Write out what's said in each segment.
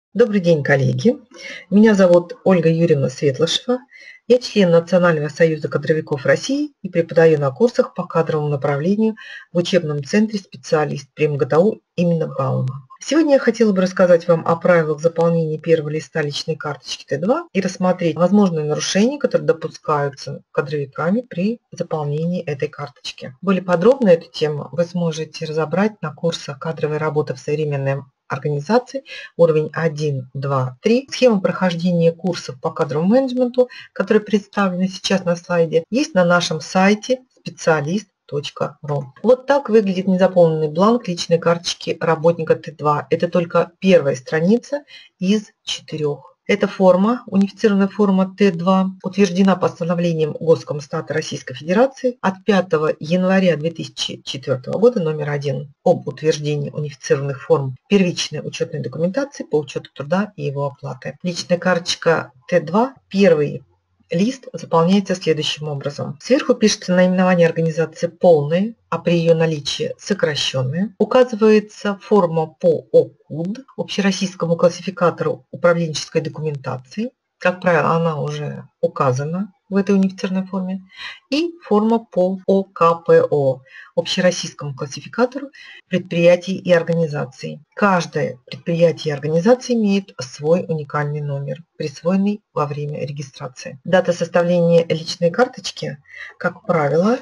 Добрый день, коллеги. Меня зовут Ольга Юрьевна Светлышева. Я член Национального союза кадровиков России и преподаю на курсах по кадровому направлению в учебном центре специалист при МГТУ имени Баума. Сегодня я хотела бы рассказать вам о правилах заполнения первого листа личной карточки Т2 и рассмотреть возможные нарушения, которые допускаются кадровиками при заполнении этой карточки. Более подробно эту тему вы сможете разобрать на курсах «Кадровая работа в современной организации», уровень 1, 2, 3. Схема прохождения курсов по кадровому менеджменту, которые представлены сейчас на слайде, есть на нашем сайте специалист.ру. Вот так выглядит незаполненный бланк личной карточки работника Т2. Это только первая страница из 4. Эта форма, унифицированная форма Т2, утверждена постановлением Госкомстата Российской Федерации от 5 января 2004 года номер 1 об утверждении унифицированных форм первичной учетной документации по учету труда и его оплаты. Личная карточка Т2, первый лист, заполняется следующим образом. Сверху пишется наименование организации полное, а при ее наличии сокращенное. Указывается форма по ОКУД, общероссийскому классификатору управленческой документации. Как правило, она уже указана в этой унифицированной форме. И форма по ОКПО, общероссийскому классификатору предприятий и организаций. Каждое предприятие и организация имеет свой уникальный номер, присвоенный во время регистрации. Дата составления личной карточки, как правило,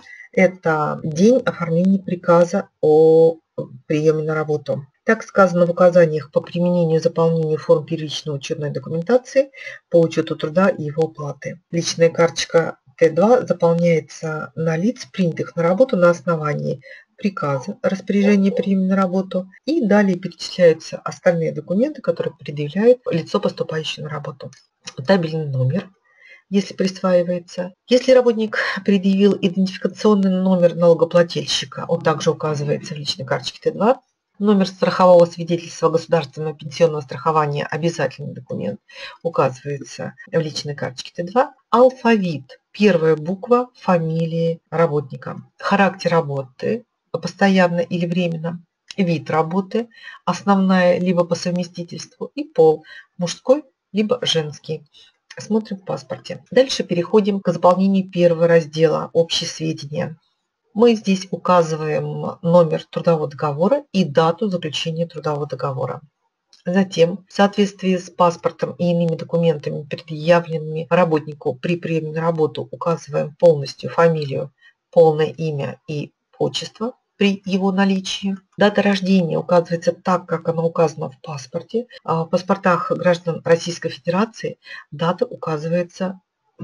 это день оформления приказа о приеме на работу. Так сказано в указаниях по применению и заполнению форм первичной учетной документации по учету труда и его оплаты. Личная карточка Т2 заполняется на лиц, принятых на работу на основании приказа, распоряжения приема на работу, и далее перечисляются остальные документы, которые предъявляет лицо, поступающее на работу. Табельный номер, если присваивается. Если работник предъявил идентификационный номер налогоплательщика, он также указывается в личной карточке Т2. Номер страхового свидетельства государственного пенсионного страхования, обязательный документ, указывается в личной карточке Т2. Алфавит, первая буква фамилии работника. Характер работы, постоянно или временно. Вид работы, основная либо по совместительству, и пол, мужской либо женский. Смотрим в паспорте. Дальше переходим к заполнению первого раздела «Общие сведения». Мы здесь указываем номер трудового договора и дату заключения трудового договора. Затем, в соответствии с паспортом и иными документами, предъявленными работнику при приеме на работу, указываем полностью фамилию, полное имя и отчество при его наличии. Дата рождения указывается так, как она указана в паспорте. В паспортах граждан Российской Федерации дата указывается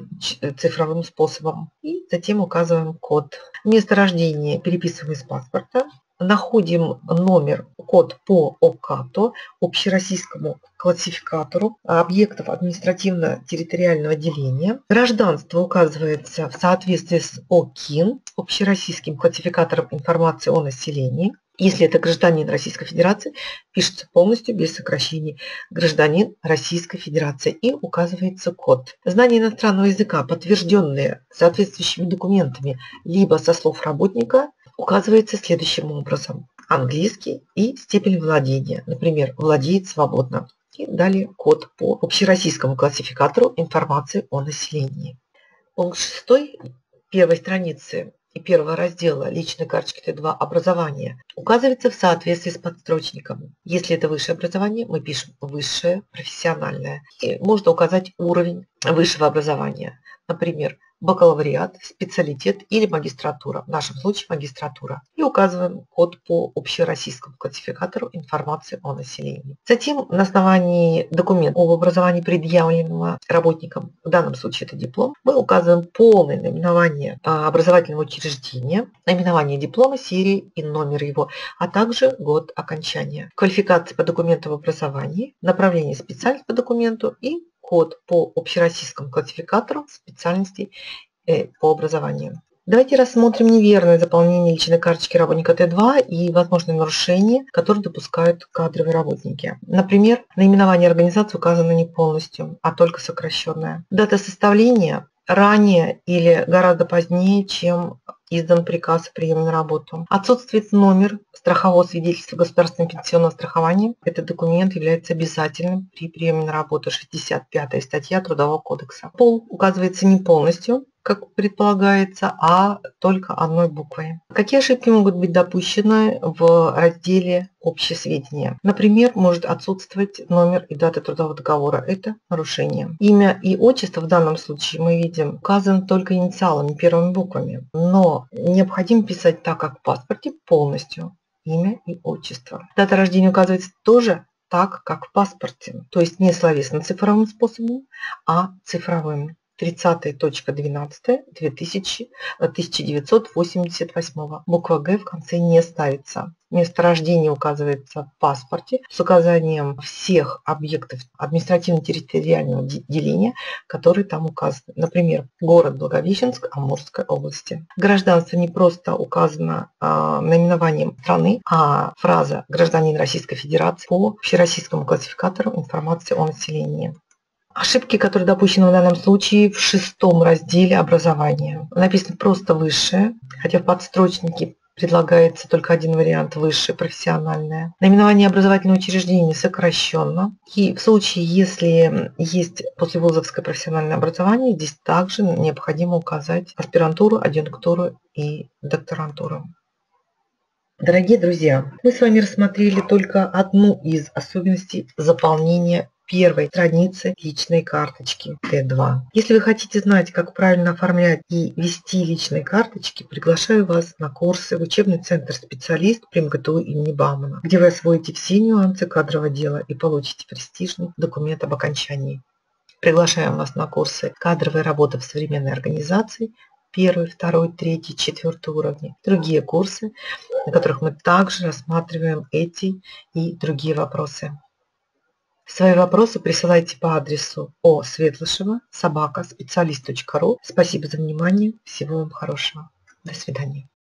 цифровым способом. И затем указываем код. Место рождения переписываем из паспорта. Находим номер, код по ОКАТО, общероссийскому классификатору объектов административно-территориального деления. Гражданство указывается в соответствии с ОКИН, общероссийским классификатором информации о населении. Если это гражданин Российской Федерации, пишется полностью без сокращений гражданин Российской Федерации и указывается код. Знание иностранного языка, подтвержденные соответствующими документами, либо со слов работника, указывается следующим образом. Английский и степень владения. Например, владеет свободно. И далее код по общероссийскому классификатору информации о населении. Пункт 6 первой страницы и первого раздела личной карточки Т2 образование указывается в соответствии с подстрочником. Если это высшее образование, мы пишем высшее профессиональное. И можно указать уровень высшего образования. Например, бакалавриат, специалитет или магистратура. В нашем случае магистратура. И указываем код по общероссийскому классификатору информации о населении. Затем на основании документа об образовании, предъявленного работникам, в данном случае это диплом, мы указываем полное наименование образовательного учреждения, наименование диплома, серии и номер его, а также год окончания. Квалификация по документу об образовании, направление специальности по документу и код по общероссийскому классификатору специальностей по образованию. Давайте рассмотрим неверное заполнение личной карточки работника Т2 и возможные нарушения, которые допускают кадровые работники. Например, наименование организации указано не полностью, а только сокращенное. Дата составления ранее или гораздо позднее, чем издан приказ о приеме на работу. Отсутствует номер страхового свидетельства государственного пенсионного страхования. Этот документ является обязательным при приеме на работу. 65 статья Трудового кодекса. Пол указывается не полностью, как предполагается, а только одной буквой. Какие ошибки могут быть допущены в разделе «Общие сведения»? Например, может отсутствовать номер и дата трудового договора. Это нарушение. Имя и отчество в данном случае мы видим указаны только инициалами, первыми буквами. Но необходимо писать так, как в паспорте, полностью. Имя и отчество. Дата рождения указывается тоже так, как в паспорте. То есть не словесно-цифровым способом, а цифровым. 30.12.1988. Буква «Г» в конце не ставится. Место рождения указывается в паспорте с указанием всех объектов административно-территориального деления, которые там указаны. Например, город Благовещенск Амурской области. Гражданство не просто указано наименованием страны, а фраза «Гражданин Российской Федерации» по Всероссийскому классификатору информации о населении. Ошибки, которые допущены в данном случае в 6 разделе образования. Написано просто «высшее», хотя в подстрочнике предлагается только один вариант – высшее, профессиональное. Наименование образовательного учреждения сокращенно. И в случае, если есть послевузовское профессиональное образование, здесь также необходимо указать аспирантуру, адъюнктуру и докторантуру. Дорогие друзья, мы с вами рассмотрели только одну из особенностей заполнения первой страницы личной карточки Т2. Если вы хотите знать, как правильно оформлять и вести личные карточки, приглашаю вас на курсы в учебный центр «Специалист» при МГТУ имени Баумана, где вы освоите все нюансы кадрового дела и получите престижный документ об окончании. Приглашаем вас на курсы «Кадровая работа в современной организации», 1, 2, 3, 4 уровни, другие курсы, на которых мы также рассматриваем эти и другие вопросы. Свои вопросы присылайте по адресу osvetlasheva@specialist.ru. Спасибо за внимание. Всего вам хорошего. До свидания.